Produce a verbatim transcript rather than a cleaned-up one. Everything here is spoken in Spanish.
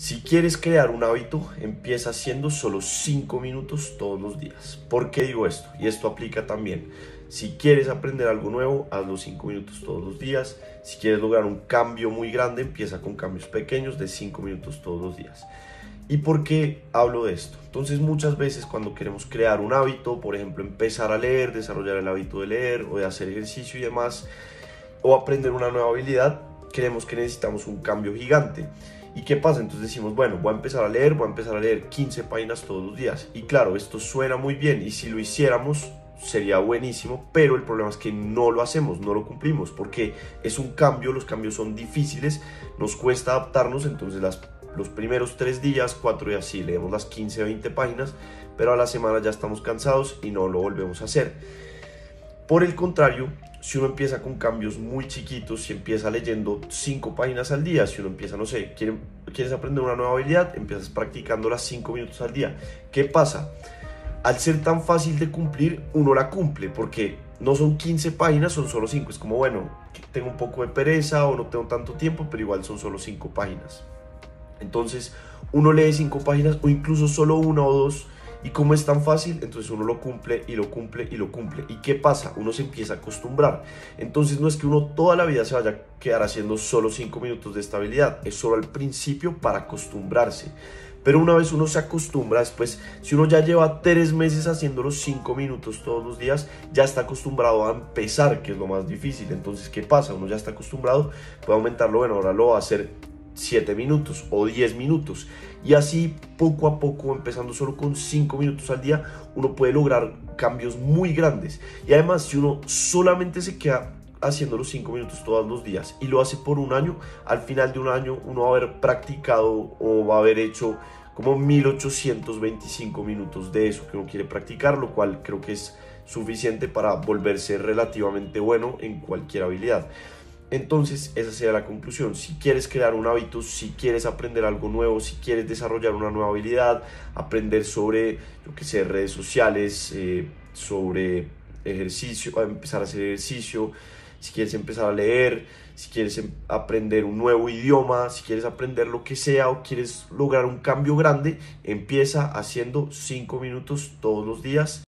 Si quieres crear un hábito, empieza haciendo solo cinco minutos todos los días. ¿Por qué digo esto? Y esto aplica también. Si quieres aprender algo nuevo, hazlo cinco minutos todos los días. Si quieres lograr un cambio muy grande, empieza con cambios pequeños de cinco minutos todos los días. ¿Y por qué hablo de esto? Entonces, muchas veces cuando queremos crear un hábito, por ejemplo, empezar a leer, desarrollar el hábito de leer o de hacer ejercicio y demás, o aprender una nueva habilidad, creemos que necesitamos un cambio gigante. ¿Y qué pasa? Entonces decimos, bueno, voy a empezar a leer, voy a empezar a leer quince páginas todos los días. Y claro, esto suena muy bien y si lo hiciéramos sería buenísimo, pero el problema es que no lo hacemos, no lo cumplimos, porque es un cambio, los cambios son difíciles, nos cuesta adaptarnos, entonces las, los primeros tres días, cuatro días sí, leemos las quince, veinte páginas, pero a la semana ya estamos cansados y no lo volvemos a hacer. Por el contrario, si uno empieza con cambios muy chiquitos, si empieza leyendo cinco páginas al día, si uno empieza, no sé, ¿quieres, quieres aprender una nueva habilidad? Empiezas practicando las cinco minutos al día. ¿Qué pasa? Al ser tan fácil de cumplir, uno la cumple, porque no son quince páginas, son solo cinco. Es como, bueno, tengo un poco de pereza o no tengo tanto tiempo, pero igual son solo cinco páginas. Entonces, uno lee cinco páginas o incluso solo una o dos. Y como es tan fácil, entonces uno lo cumple y lo cumple y lo cumple. ¿Y qué pasa? Uno se empieza a acostumbrar. Entonces no es que uno toda la vida se vaya a quedar haciendo solo cinco minutos de esta habilidad. Es solo al principio para acostumbrarse. Pero una vez uno se acostumbra, después, si uno ya lleva tres meses haciendo los cinco minutos todos los días, ya está acostumbrado a empezar, que es lo más difícil. Entonces, ¿qué pasa? Uno ya está acostumbrado, puede aumentarlo, bueno, ahora lo va a hacer siete minutos o diez minutos y así poco a poco, empezando solo con cinco minutos al día, uno puede lograr cambios muy grandes. Y además, si uno solamente se queda haciendo los cinco minutos todos los días y lo hace por un año, al final de un año uno va a haber practicado o va a haber hecho como mil ochocientos veinticinco minutos de eso que uno quiere practicar, lo cual creo que es suficiente para volverse relativamente bueno en cualquier habilidad. Entonces, esa sería la conclusión. Si quieres crear un hábito, si quieres aprender algo nuevo, si quieres desarrollar una nueva habilidad, aprender sobre, yo qué sé, redes sociales, eh, sobre ejercicio, empezar a hacer ejercicio, si quieres empezar a leer, si quieres em- aprender un nuevo idioma, si quieres aprender lo que sea o quieres lograr un cambio grande, empieza haciendo cinco minutos todos los días.